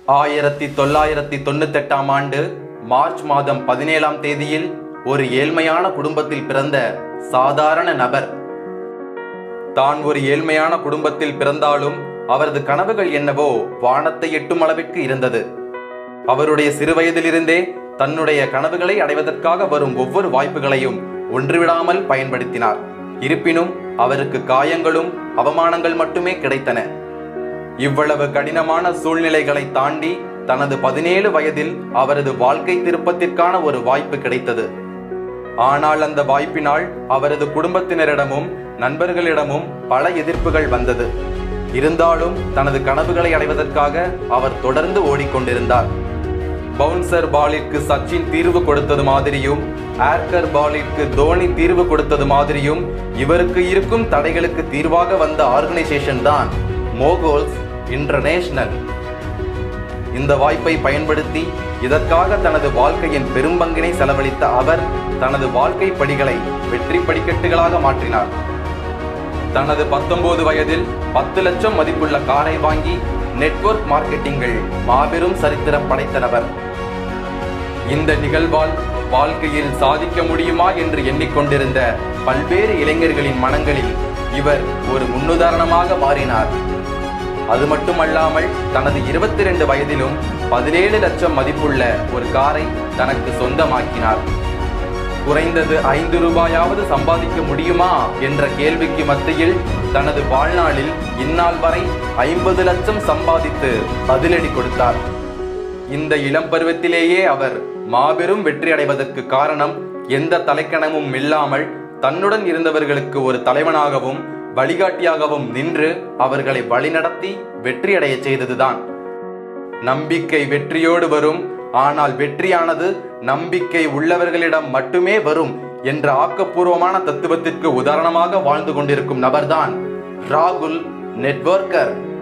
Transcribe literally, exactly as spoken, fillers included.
ஆயிரத்தி தொள்ளாயிரத்தி தொண்ணூத்தி எட்டாம் ஆண்டு மார்ச் மாதம் பதினேழாம் தேதியில் ஒரு ஏழ்மையான குடும்பத்தில் பிறந்த சாதாரண நபர். தான் ஒரு ஏழ்மையான குடும்பத்தில் பிறந்தாலும் அவரது கனவுகள் என்னவோ வானத்தை எட்டும் அளவிற்கு இருந்தது. அவருடைய சிறுவயதிலிருந்தே தன்னுடைய கனவுகளை அடைவதற்காக வரும் ஒவ்வொரு வாய்ப்புகளையும் ஒன்றுவிடாமல் பயன்படுத்தினார். இருப்பினும் அவருக்கு காயங்களும் அவமானங்கள் மட்டுமே கிடைத்தன. இவ்வளவு கடினமான சூழ்நிலைகளை தாண்டி தனது பதினேழு வயதில் அவரது வாழ்க்கை திருப்பத்திற்கான ஒரு வாய்ப்பு கிடைத்தது. ஆனால் அந்த வாய்ப்பினால் அவரது குடும்பத்தினரிடமும் நண்பர்களிடமும் பல எதிர்ப்புகள் வந்தது. இருந்தாலும் தனது கனவுகளை அடைவதற்காக அவர் தொடர்ந்து ஓடிக்கொண்டிருந்தார். பவுன்சர் பாலிற்கு சச்சின் தீர்வு கொடுத்தது மாதிரியும் ஏர்கர் பாலிற்கு தோனி தீர்வு கொடுத்தது மாதிரியும் இவருக்கு இருக்கும் தடைகளுக்கு தீர்வாக வந்த ஆர்கனைசேஷன் தான் மோகோல்ஸ் இன்டர்நேஷனல். இந்த வாய்ப்பை பயன்படுத்தி இதற்காக தனது வாழ்க்கையின் பெரும்பங்கினை செலவழித்த அவர் தனது வாழ்க்கை படிகளை வெற்றி படிக்கட்டுகளாக மாற்றினார். தனது பத்தொன்பது வயதில் பத்து லட்சம் மதிப்புள்ள காரை வாங்கி நெட்வொர்க் மார்க்கெட்டிங்கில் மாபெரும் சரித்திரம் படைத்தவர். இந்த நிகழ்வால் வாழ்க்கையில் சாதிக்க முடியுமா என்று எண்ணிக்கொண்டிருந்த பல்வேறு இளைஞர்களின் மனங்களில் இவர் ஒரு முன்னுதாரணமாக மாறினார். அது மட்டுமல்லாமல் தனது இருபத்தி இரண்டு வயதிலும் பதினேழு லட்சம் மதிப்புள்ள ஒரு காரை தனக்கு சொந்தமாக்கினார். குறைந்தது ஐந்து ரூபாயாவது சம்பாதிக்க முடியுமா என்ற கேள்விக்கு மத்தியில் தனது வாழ்நாளில் இந்நாள் வரை ஐம்பது லட்சம் சம்பாதித்து பதிலடி கொடுத்தார். இந்த இளம் பருவத்திலேயே அவர் மாபெரும் வெற்றி அடைவதற்கு காரணம் எந்த தலைக்கணமும் இல்லாமல் தன்னுடன் இருந்தவர்களுக்கு ஒரு தலைவனாகவும் வழிகாட்டியாகவும் நின்று அவர்களை வழிநடத்தி வெற்றியடைய செய்ததுதான். நம்பிக்கை வெற்றியோடு வரும், ஆனால் வெற்றியானது நம்பிக்கை உள்ளவர்களிடம் மட்டுமே வரும் என்ற ஆக்கப்பூர்வமான தத்துவத்திற்கு உதாரணமாக வாழ்ந்து கொண்டிருக்கும் நபர்தான் ராகுல் நெட்வொர்க்கர்.